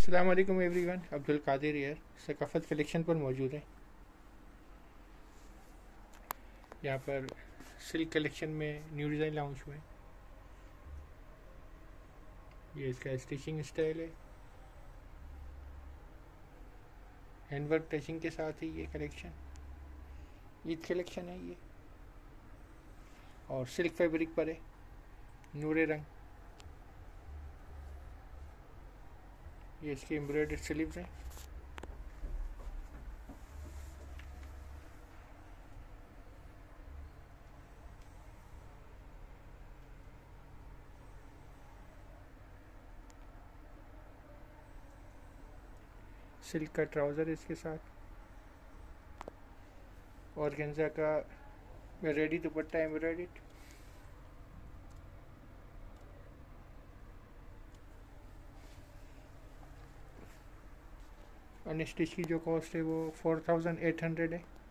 अस्सलाम वालेकुम एवरीवन, अब्दुल कादिर यार सकाफ़त कलेक्शन पर मौजूद है। यहाँ पर सिल्क कलेक्शन में न्यू डिज़ाइन लॉन्च हुए हैं। ये इसका स्टिचिंग स्टाइल है, हैंडवर्क टचिंग के साथ ही ये कलेक्शन ईद कलेक्शन है ये, और सिल्क फैब्रिक पर है, नूरे रंग। ये इसकी एम्ब्रॉयडर्ड स्लीव्स हैं। सिल्क का ट्राउज़र है इसके साथ, ऑर्गेन्जा का रेडी दुपट्टा एम्ब्रॉयडर्ड। अनस्टिच की जो कॉस्ट है वो 4800 है।